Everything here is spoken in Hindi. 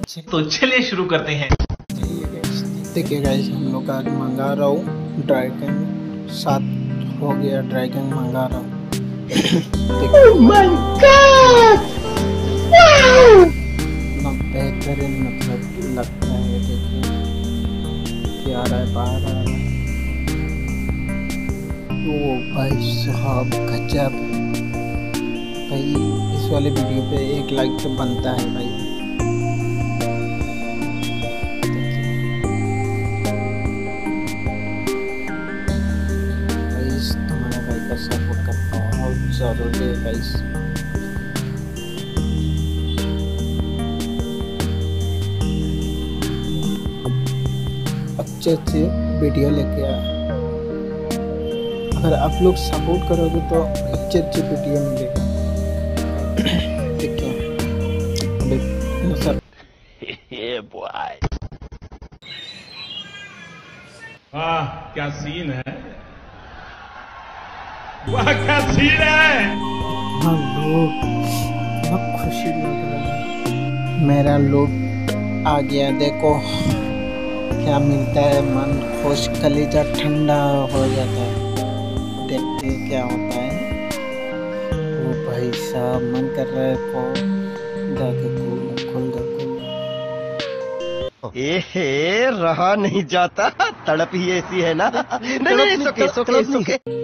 तो चलिए शुरू करते हैं। देखिए गाइस, हम लोग आज मंगा रहा हूँ ड्रैगन 7 हो गया। ड्रैगन मंगा रहा हूँ। बेहतरीन मतलब लगता है। देखिए क्या आ रहा है, बाहर आ रहा है। ओ भाई साहब गजब भाई, इस वाले वीडियो पे 1 लाइक तो बनता है भाई। तुम्हारा भाई का सपोर्ट का बहुत जरूरी है गाइस। अच्छे वीडियो लेके आए। अगर आप लोग सपोर्ट करोगे तो अच्छे वीडियो मिलेगा। देखिए वाह क्या सीन है, वाह क्या सीन है। हाँ लोग, बहुत खुशी लग रहा है। मेरा लोग आ गया। देखो क्या मिलता है, मन खुश, कलेजा ठंडा हो जाता है। देखते हैं क्या होता है। वो भाई साहब मन कर रहा है को जाके खोल दो। रहा नहीं जाता, तड़प ही ऐसी है ना। नहीं, सुके।